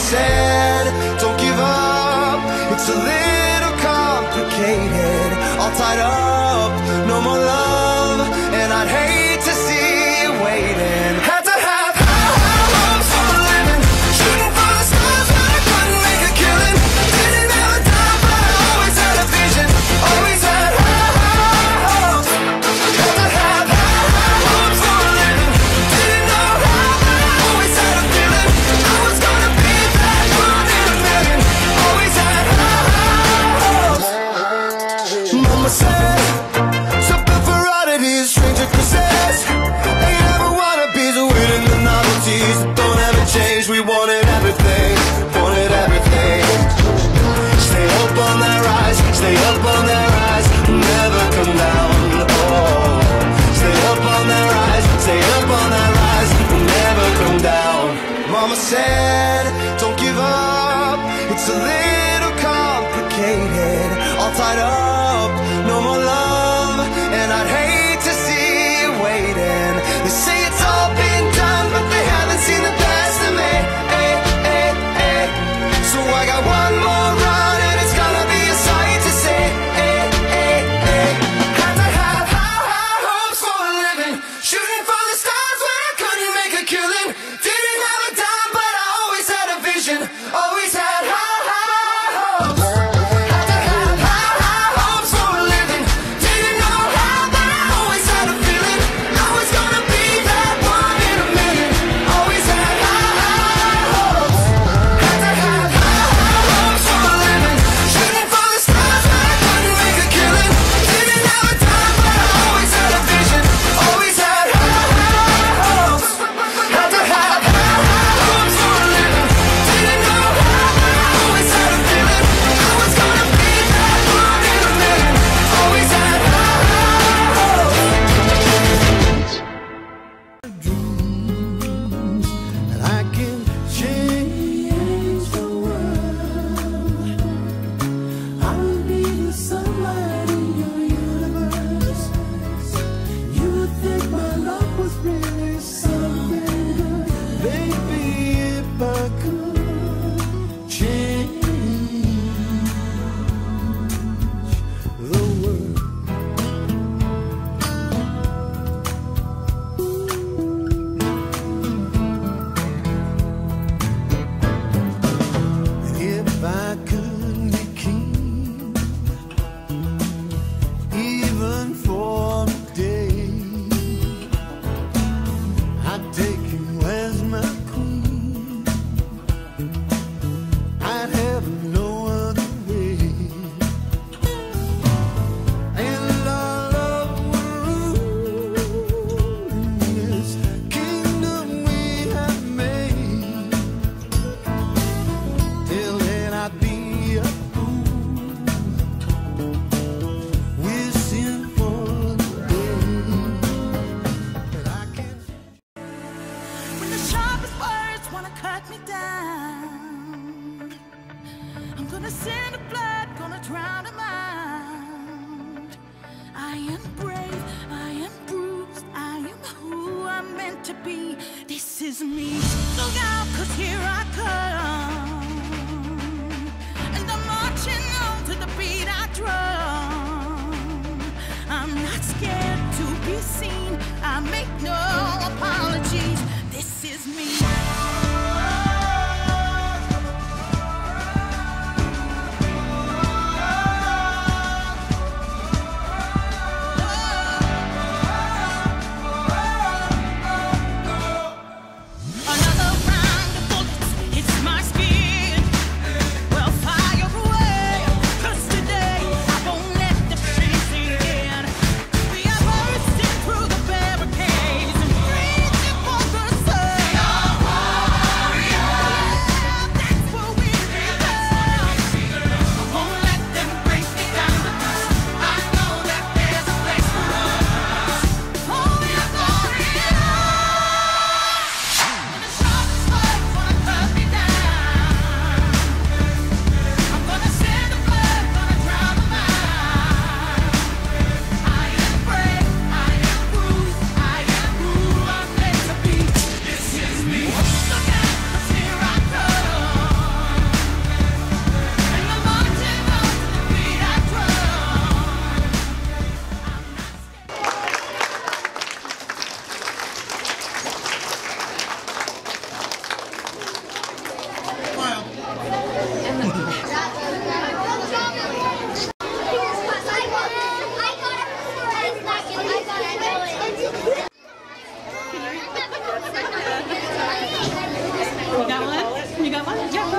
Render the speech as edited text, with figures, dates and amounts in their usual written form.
said, don't give up, it's a little complicated. All tied up, no more love, and I'd hate to see you waiting. Had to have high hopes for a living, shooting for the stars but I couldn't make a killing. Didn't have a dime but I always had a vision, always had high hopes. Had to have high hopes for a living, didn't know how but I always had a feeling I was gonna be that one in a million. Always had high hopes. Mama said, something for oddities, stranger kisses. Ain't ever wannabes, waiting the novelties that don't ever change. We wanted everything, wanted everything. Stay up on that rise, stay up on that rise, never come down. Oh, stay up on that rise, stay up on that rise, never come down. Mama said, don't give up, it's a little complicated. All tied up, no more love, and I'd hate to see you waiting. They say it's all been done, but they haven't seen the best of me. So I got one more run, and it's gonna be a sight to see. Had to have high hopes for a living, shooting for the stars when I couldn't make a killing. Didn't have a dime, but I always had a vision, always had high hopes. Had to have high hopes for a living, didn't know how, but I always had a feeling I was gonna be that one in a million. Always had high hopes. Had to have high hopes for a living, shooting for the stars when I couldn't make a killing. Didn't have a dime, but I always had a vision, always had high hopes. Had to have high hopes for a living, didn't know how, but I always had a feeling I was gonna be that one in a million. Always had high hopes. Dreams that I can change the world. I'll be the sunlight in your universe. You would think my love was really something good. Baby, if I could change the world. And if I could be king, even for a day, I'd take you as my queen. I'd have no other way. And our love would rule in this kingdom we have made. Till then I'd be a fool, wishing for the day that I can. When the sharpest words wanna cut me down, I'm gonna send a flood, gonna drown a mind. I am brave, I am bruised, I am who I'm meant to be. This is me. Look out, 'cause here I come, and I'm marching on to the beat I drum. I'm not scared to be seen, I make no apologies. This is me. Another round of bullets hits my skin. Well, fire away, 'cause today I won't let the pain sink in. We are bursting through the barricades and reaching for the sun. got one? You got one? Yeah.